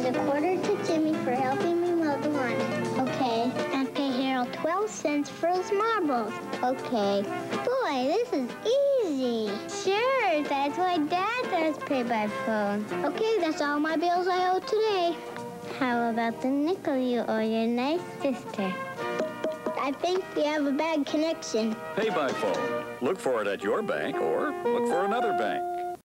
a quarter to Jimmy for helping me mow the lawn. Okay. And pay Harold 12 cents for his marbles. Okay. Boy, this is easy. Sure, that's why Dad does pay by phone. Okay, that's all my bills I owe today. How about the nickel you owe your nice sister? I think we have a bad connection. Pay by phone. Look for it at your bank or look for another bank.